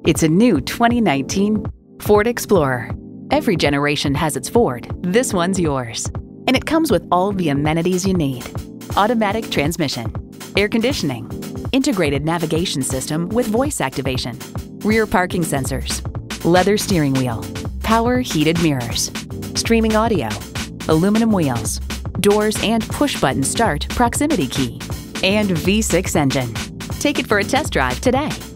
It's a new 2019 Ford Explorer. Every generation has its Ford. This one's yours. And it comes with all the amenities you need. Automatic transmission, air conditioning, integrated navigation system with voice activation, rear parking sensors, leather steering wheel, power heated mirrors, streaming audio, aluminum wheels, doors and push-button start proximity key, and V6 engine. Take it for a test drive today.